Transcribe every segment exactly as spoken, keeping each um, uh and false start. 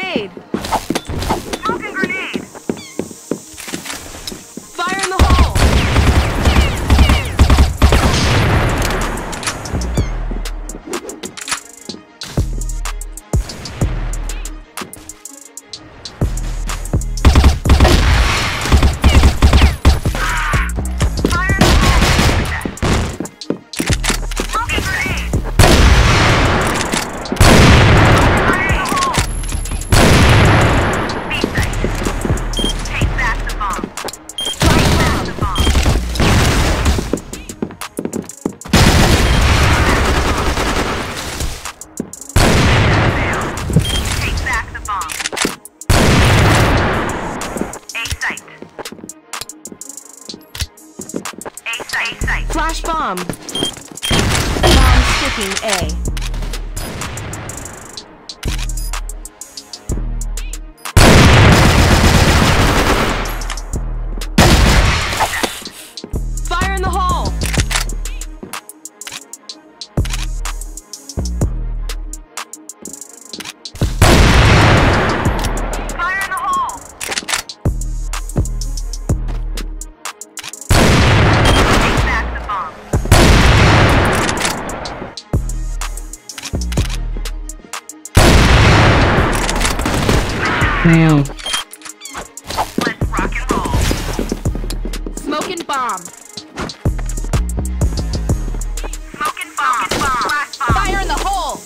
grenade! Smoking grenade! Fire in the hole! Flash bomb. Bomb sticking A. Fire in the hole. Fire in the hole. Damn. Let's rock and roll. Smoking bomb. Smoking bomb. bomb. bomb. Fire in the hole.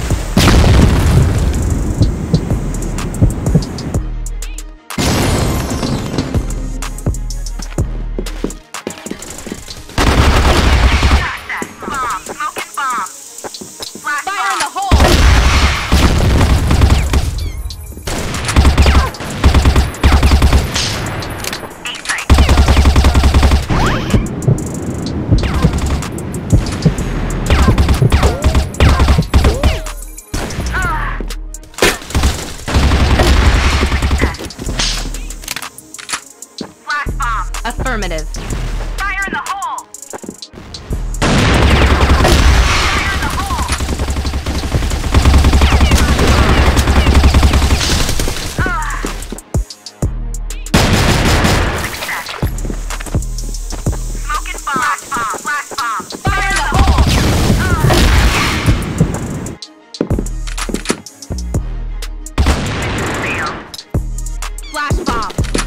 Bomb. Smoking bomb. Flash Fire bomb. in the hole. Affirmative. Fire in the hole. Fire in the hole. Success. Smoking bomb. Flash bomb. Flash bomb. Fire in the hole. Failed. Flash bomb.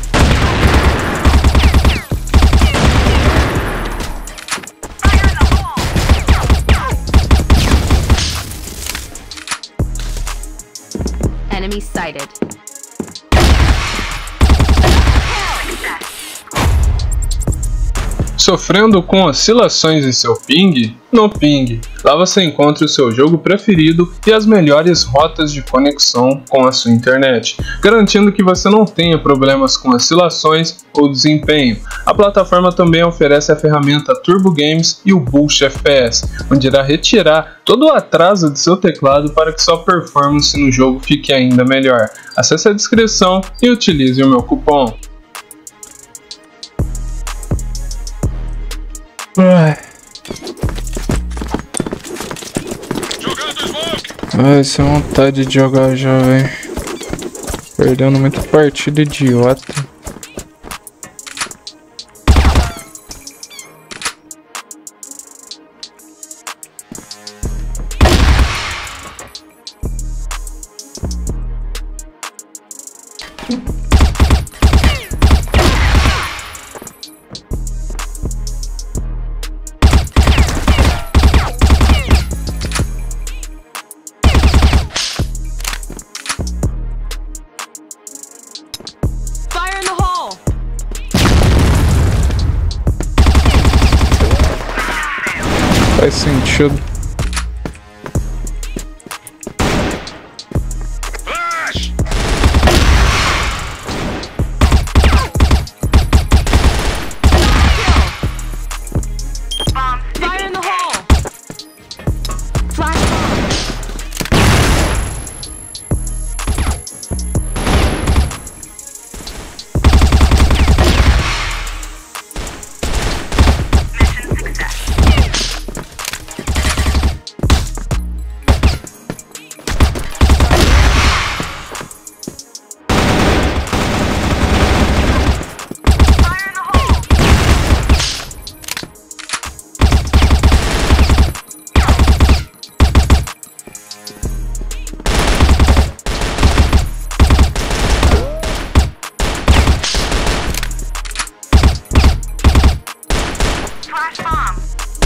Enemy sighted. Sofrendo com oscilações em seu ping? No Ping, lá você encontra o seu jogo preferido e as melhores rotas de conexão com a sua internet, garantindo que você não tenha problemas com oscilações ou desempenho. A plataforma também oferece a ferramenta Turbo Games e o Boost F P S, onde irá retirar todo o atraso de seu teclado para que sua performance no jogo fique ainda melhor. Acesse a descrição e utilize o meu cupom. Ai. Ai, essa vontade de jogar já, velho. Perdendo muita partida, idiota. Faz sentido. Flash bomb.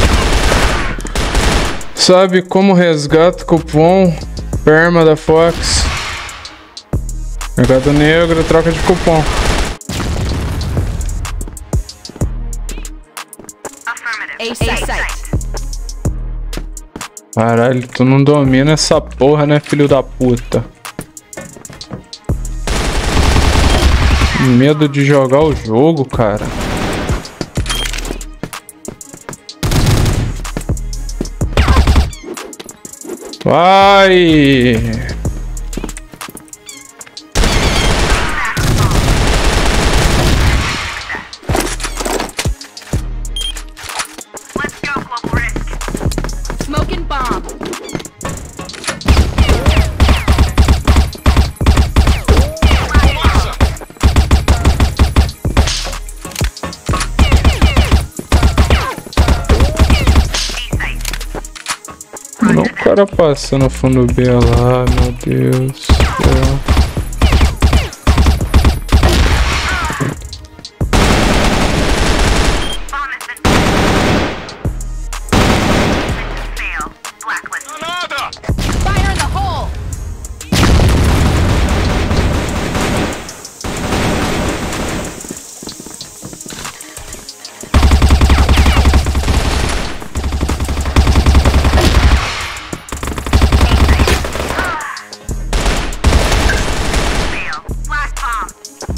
Sabe como resgata cupom? Perma da Fox. Mercado Negro, troca de cupom. A site. Caralho, tu não domina essa porra, né, filho da puta? Medo de jogar o jogo, cara. Vai! Let's go, global risk. Smoking bomb. Não, o cara passa no fundo B lá, meu Deus do céu. Fire in the hole. Flash bomb.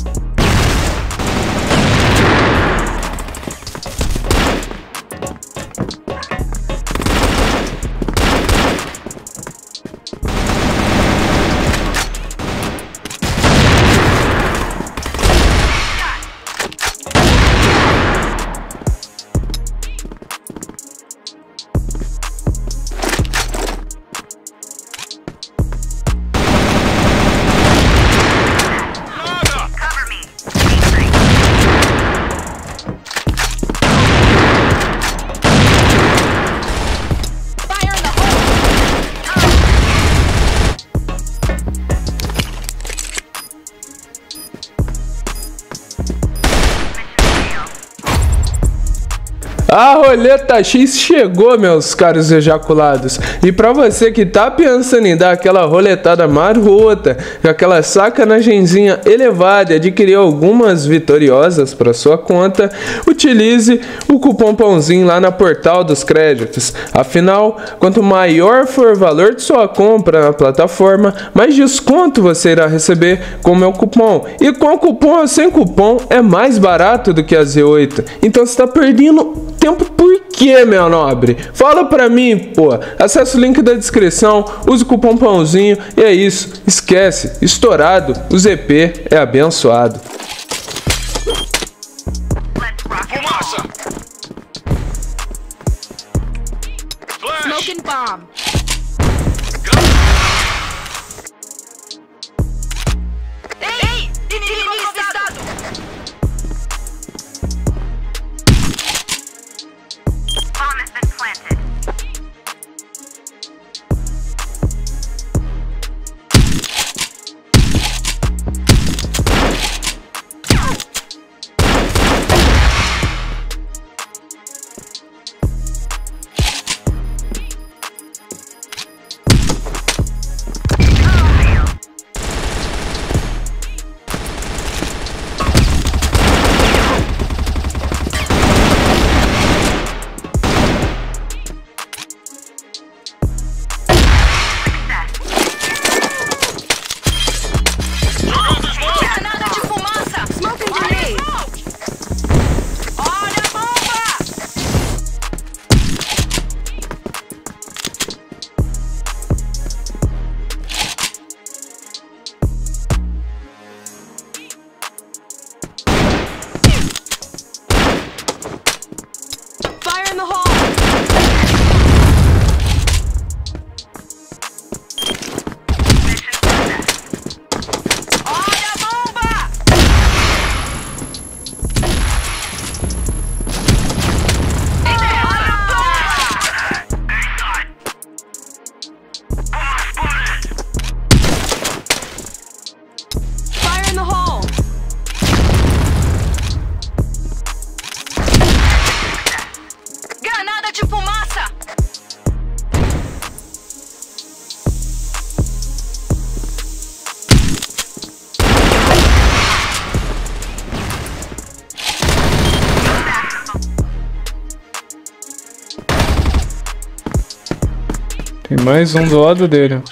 Cover me. Fire in the hole. A roleta X chegou, meus caros ejaculados. E pra você que tá pensando em dar aquela roletada marota, aquela sacanagemzinha elevada e adquirir algumas vitoriosas para sua conta, utilize o cupom PAOZIN lá na Portal dos Créditos. Afinal, quanto maior for o valor de sua compra na plataforma, mais desconto você irá receber com o meu cupom. E com cupom ou sem cupom é mais barato do que a Z oito. Então você tá perdendo tempo por quê, meu nobre? Fala pra mim, pô. Acesse o link da descrição, use o cupom PAOZINho e é isso. Esquece, estourado, o Z P é abençoado. Let's rock and roll. Smoking bomb. Ei! Inimigo avistado! Bomb has been planted. Bomba de fumaça! Tem mais um do lado dele.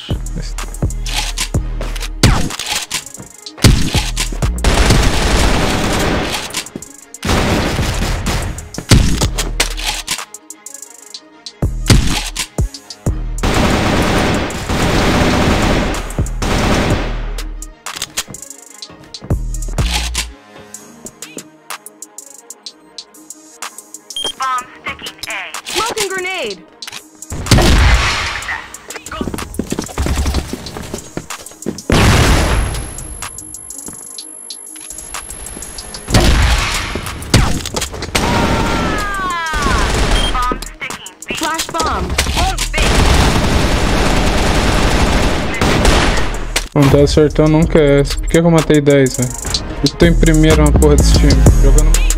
Bomb sticking A. Smoking grenade! Flash bomb. Não tá acertando nunca essa. Por que eu matei dez, velho? Eu tô em primeiro na porra desse time. Jogando.